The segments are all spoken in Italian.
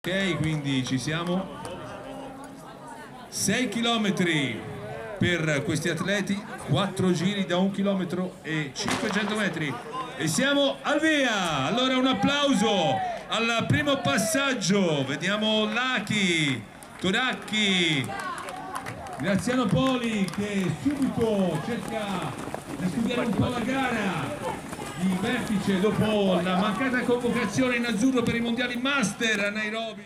Ok, quindi ci siamo. 6 chilometri per questi atleti, 4 giri da 1 chilometro e 500 metri e siamo al via. Allora un applauso al primo passaggio. Vediamo Lachi, Toracchi, Graziano Poli che subito cerca di studiare un po' la gara di vertice dopo la mancata convocazione in azzurro per i mondiali master a Nairobi.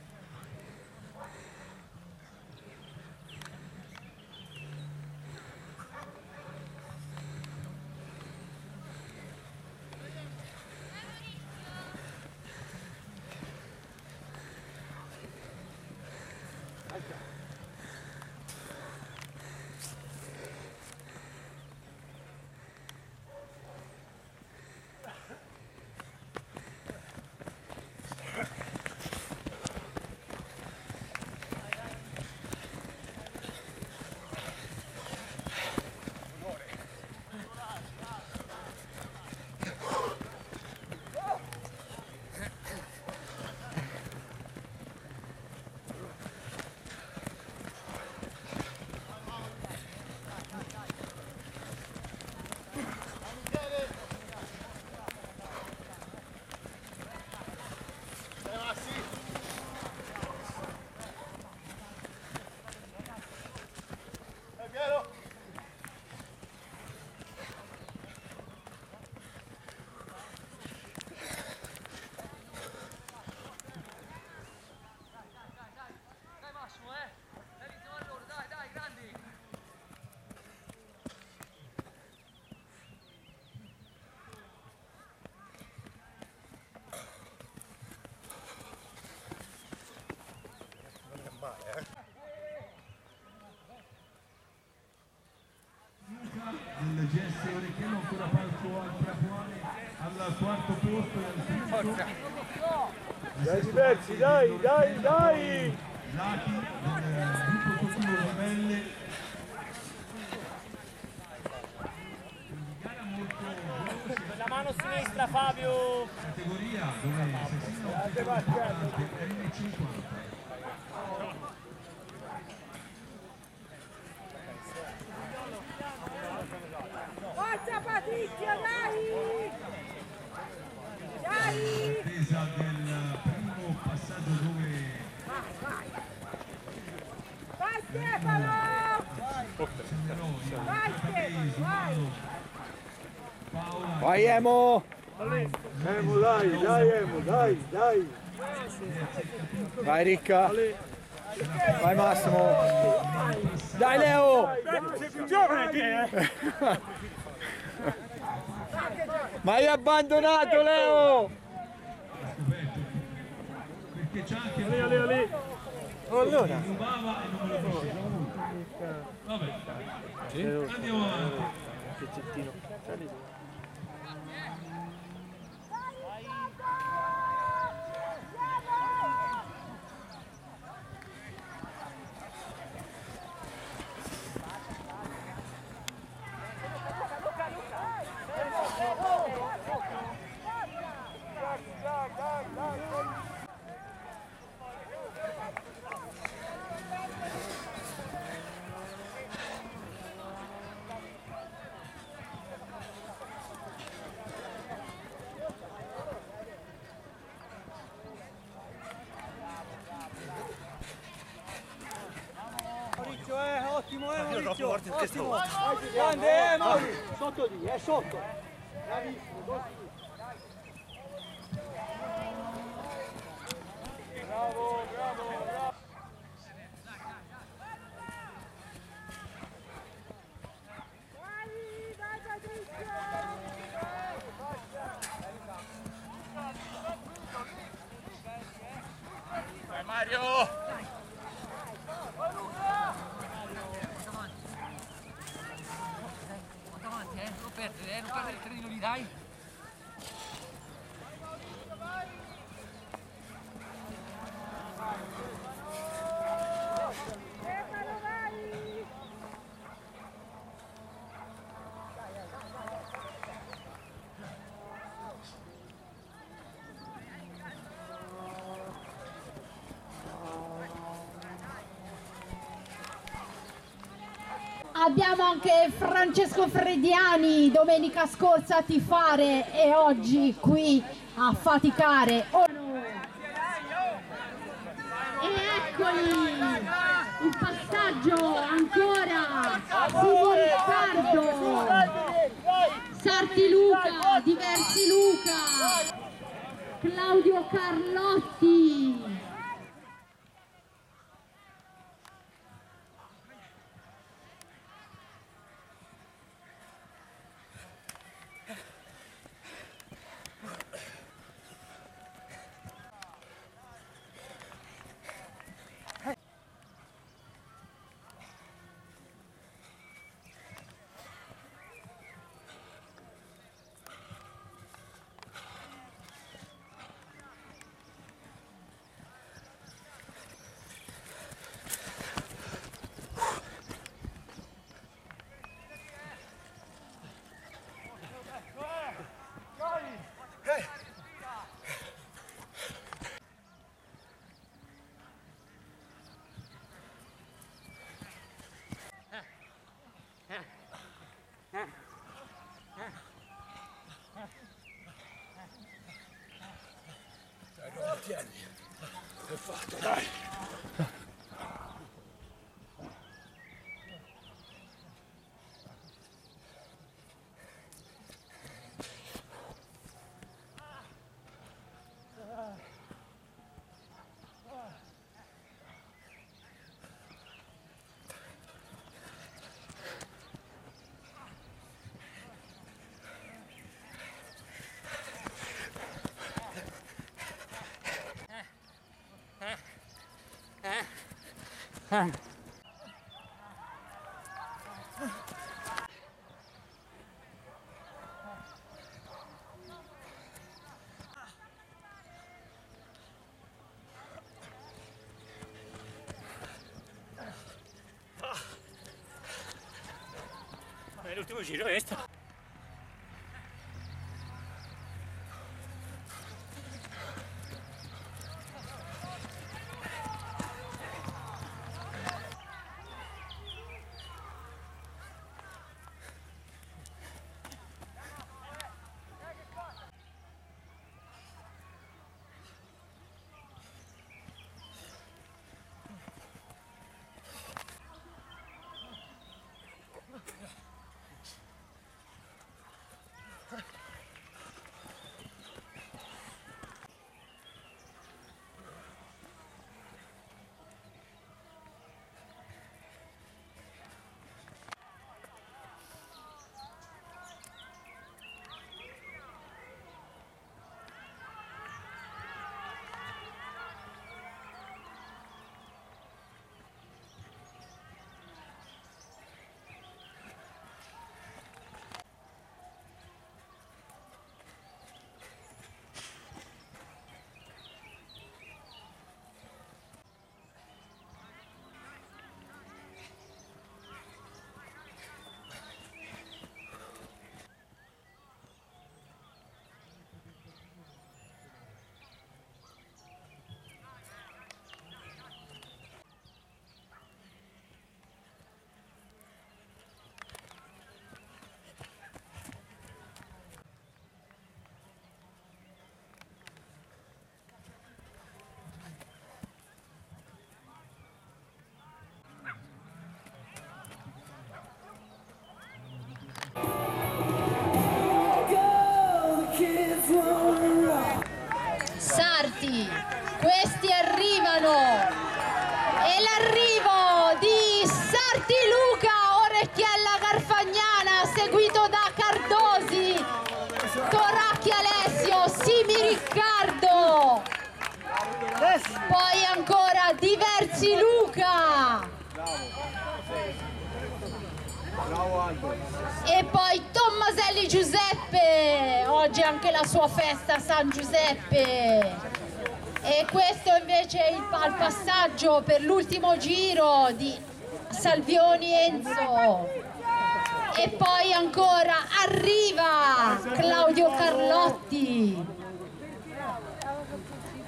Il GS Orecchiello ancora palco al Trapuane al quarto posto e al quinto. Dai diversi, dai! Lachi del gruppo sportivo Ribelle. Gara molto veloce. La mano sinistra Fabio! Categoria dove si N50. Forza Patrizia, dai! Dai! Attesa del primo passaggio dove Vai Stefano! Vai Stefano, vai! Vai Emo! Emo dai Emo, dai! Vai Ricca! Vai Massimo! Dai Leo! Sei più giovane che Ma hai abbandonato Leo! perché c'è anche lì! Allora! rubava e non me lo diceva. Vabbè, andiamo avanti. Ottimo Maurizio! Ottimo! Grande Maurizio! Sotto di, sotto! Bravissimo, così! Bravo! Dai Patrizia! Vai Mario! Non perdere il credito lì, dai! Stefano, vai! Abbiamo anche Francesco Frediani, domenica scorsa a tifare e oggi qui a faticare. E eccoli, il passaggio ancora, Simon Riccardo, Sarti Luca, Diversi Luca, Claudio Carlotti. Tieni, è fatto, dai! L'ultimo giro è questo. Sarti, questi arrivano e l'arrivo di Sarti Luca, Orecchiella Garfagnana, seguito da Cardosi, Toracchi Alessio, Simi Riccardo, poi ancora Diversi Luca e poi Tommaselli Giuseppe, oggi anche la sua festa a San Giuseppe. E questo invece è il passaggio per l'ultimo giro di Salvioni Enzo. E poi ancora arriva Claudio Carlotti,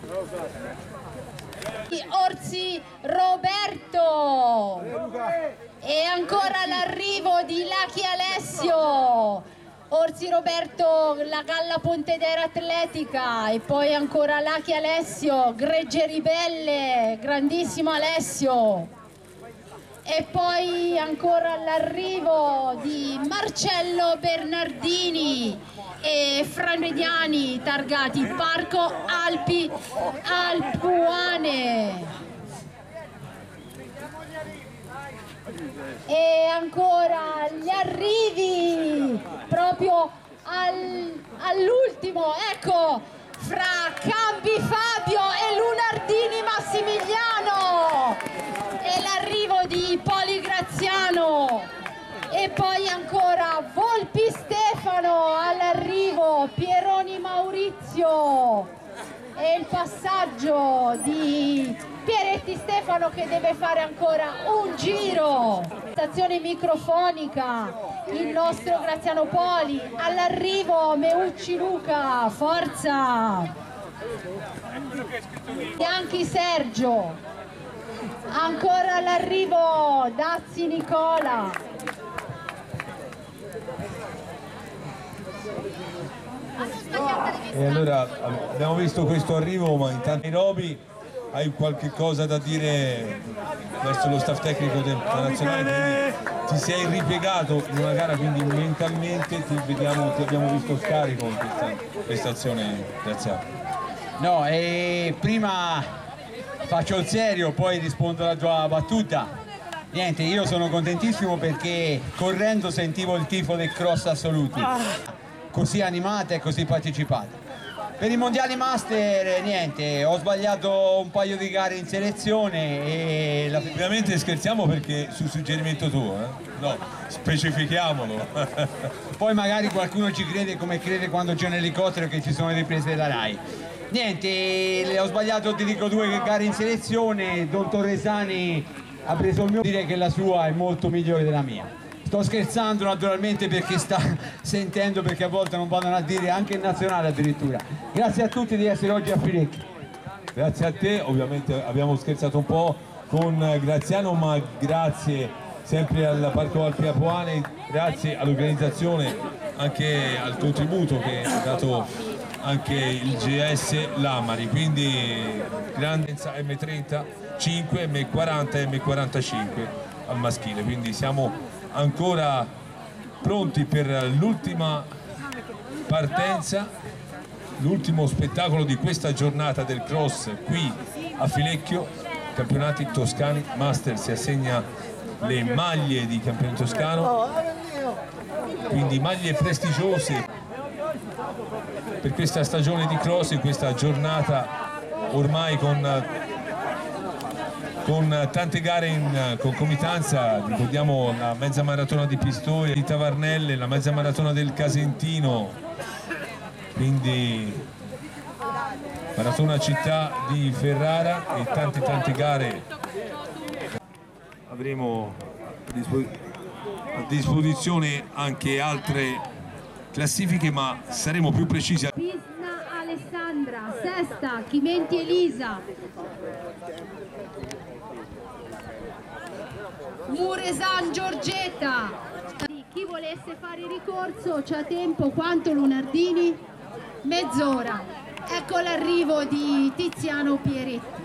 Orsi Roberto, E ancora l'arrivo di Lachi Alessio, Orsi Roberto, la Galla Pontedera Atletica, e poi ancora Lachi Alessio, Gregge Ribelle, grandissimo Alessio. E poi ancora l'arrivo di Marcello Bernardini e Fran Mediani, targati Parco Alpi Alpuane. E ancora gli arrivi proprio all'ultimo, ecco, fra Cambi Fabio e Lunardini Massimiliano, e l'arrivo di Poli Graziano, e poi ancora Volpi Stefano all'arrivo, Pieroni Maurizio, e il passaggio di Pieretti Stefano che deve fare ancora un giro. Stazione microfonica, il nostro Graziano Poli, all'arrivo Meucci Luca, forza! Bianchi Sergio, ancora all'arrivo Dazzi Nicola. E allora abbiamo visto questo arrivo, ma intanto Nairobi, hai qualche cosa da dire verso lo staff tecnico della nazionale? Quindi ti sei ripiegato in una gara, quindi mentalmente ti abbiamo visto scarico in questa prestazione. Grazie. No, prima faccio il serio, poi rispondo alla tua battuta. Niente, io sono contentissimo perché correndo sentivo il tifo del Cross Assoluti, così animata e così partecipata. Per i mondiali master niente, ho sbagliato un paio di gare in selezione e ovviamente scherziamo perché su suggerimento tuo, no, specifichiamolo. Poi magari qualcuno ci crede come crede quando c'è un elicottero che ci sono le riprese della Rai. Niente, ho sbagliato, ti dico, 2 gare in selezione. Don Torresani ha preso il mio, dire che la sua è molto migliore della mia. Sto scherzando naturalmente perché sta sentendo, perché a volte non vanno a dire anche in nazionale addirittura. Grazie a tutti di essere oggi a Filecchio. Grazie a te, ovviamente abbiamo scherzato un po' con Graziano, ma grazie sempre al Parco Alpi Apuane, grazie all'organizzazione, anche al contributo che ha dato anche il GS Lamari, quindi grande M30, 5, M40 e M45 al maschile, quindi siamo ancora pronti per l'ultima partenza, l'ultimo spettacolo di questa giornata del cross qui a Filecchio. Campionati toscani master, si assegna le maglie di campione toscano, quindi maglie prestigiose per questa stagione di cross, in questa giornata ormai con tante gare in concomitanza. Ricordiamo la mezza maratona di Pistoia, di Tavarnelle, la mezza maratona del Casentino, quindi maratona città di Ferrara e tante gare. Avremo a disposizione anche altre classifiche, ma saremo più precisi. Pisna Alessandra, sesta, Chimenti Elisa, Muresan Giorgetta. Chi volesse fare ricorso c'ha tempo, quanto Lunardini? Mezz'ora. Ecco l'arrivo di Tiziano Pieretti.